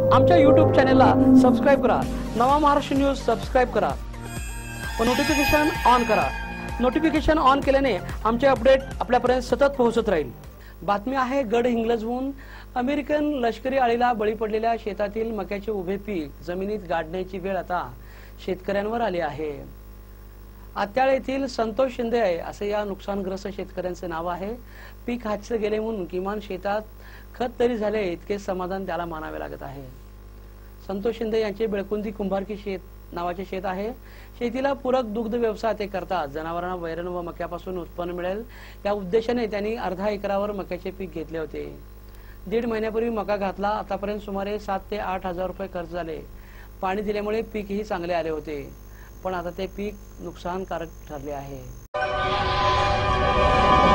आमच्या YouTube चॅनलला subscribe करा। नवा महाराष्ट्र न्यूज सबस्क्राइब करा व नोटिफिकेशन ऑन करा। नोटिफिकेशन ऑन केल्याने आमचे अपडेट आपल्यापर्यंत सतत पोहोचत राहील। बातमी आहे गडहिंग्लजहून अमेरिकन लष्करी आळीला बळी पडलेल्या शेतातील मक्याचे उभे पीक जमिनीत गाडण्याची वेळ आता शेतकऱ्यांवर आली आहे। आत्याळ येथील संतोष शिंदे असे या नुकसानग्रस्त शेतकऱ्यांचे नाव आहे। पीक हातचे गेले म्हणून किमान शेतात खत तरी झाले इतके समाधान त्याला मानावे लागत आहे। संतोष शिंदे यांचे बेळकुंदी कुंभारकी शेत नावाचे शेत आहे। शेतीला पूरक दुग्ध व्यवसाय ते करतात। जनावरांना वैरण व मक्यापासून उत्पन्न मिळेल या उद्देशाने त्यांनी अर्धा एकरावर मक्याचे पीक घेतले होते। 1.5 महिन्यापूर्वी मका घातला। आतापर्यंत सुमारे 7 ते 8 हजार रुपये खर्च झाले। पाणी दिल्यामुळे पीकही चांगले आले होते, पण आता ते पीक नुकसानकारक ठरले आहे।